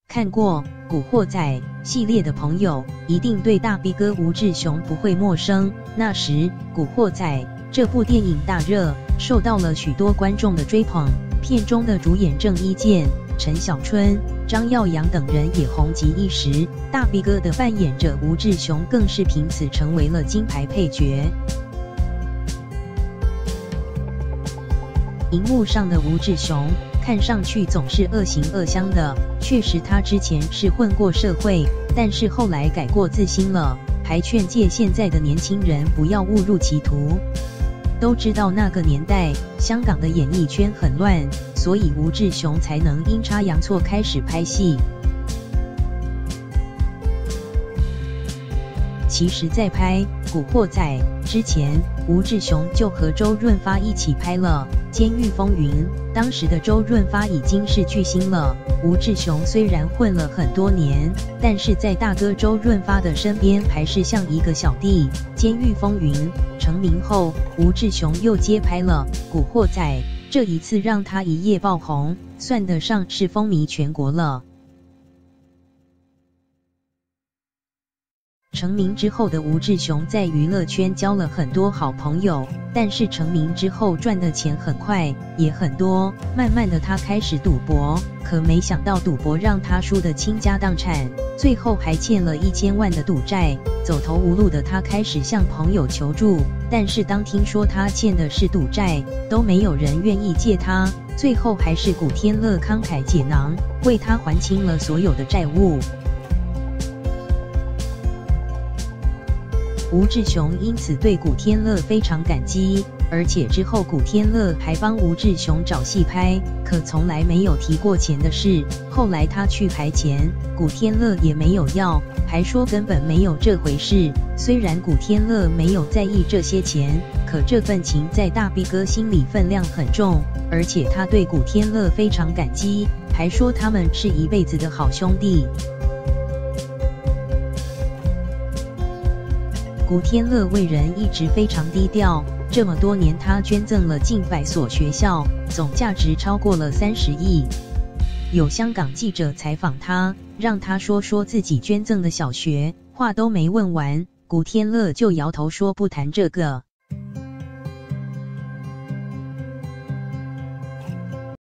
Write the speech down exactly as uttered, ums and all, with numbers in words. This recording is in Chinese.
看过《古惑仔》系列的朋友，一定对大 B 哥吴志雄不会陌生。那时，《古惑仔》这部电影大热，受到了许多观众的追捧。片中的主演郑伊健、陈小春、张耀扬等人也红极一时，大 B 哥的扮演者吴志雄更是凭此成为了金牌配角。荧幕上的吴志雄看上去总是恶形恶相的，确实他之前是混过社会，但是后来改过自新了，还劝诫现在的年轻人不要误入歧途。都知道那个年代香港的演艺圈很乱，所以吴志雄才能阴差阳错开始拍戏。其实在拍《古惑仔》之前，吴志雄就和周润发一起拍了《监狱风云》，当时的周润发已经是巨星了。吴志雄虽然混了很多年，但是在大哥周润发的身边还是像一个小弟。《监狱风云》成名后，吴志雄又接拍了《古惑仔》，这一次让他一夜爆红，算得上是风靡全国了。成名之后的吴志雄在娱乐圈交了很多好朋友，但是成名之后赚的钱很快，也很多。慢慢的他开始赌博，可没想到赌博让他输得倾家荡产，最后还欠了一千万的赌债。走投无路的他开始向朋友求助，但是当听说他欠的是赌债，都没有人愿意借他。最后还是古天乐慷慨解囊，为他还清了所有的债务。吴志雄因此对古天乐非常感激，而且之后古天乐还帮吴志雄找戏拍，可从来没有提过钱的事。后来他去排钱，古天乐也没有要，还说根本没有这回事。虽然古天乐没有在意这些钱，可这份情在大 B 哥心里分量很重，而且他对古天乐非常感激，还说他们是一辈子的好兄弟。古天乐为人一直非常低调，这么多年他捐赠了近百所学校，总价值超过了三十亿。有香港记者采访他，让他说说自己捐赠的小学，话都没问完，古天乐就摇头说不谈这个。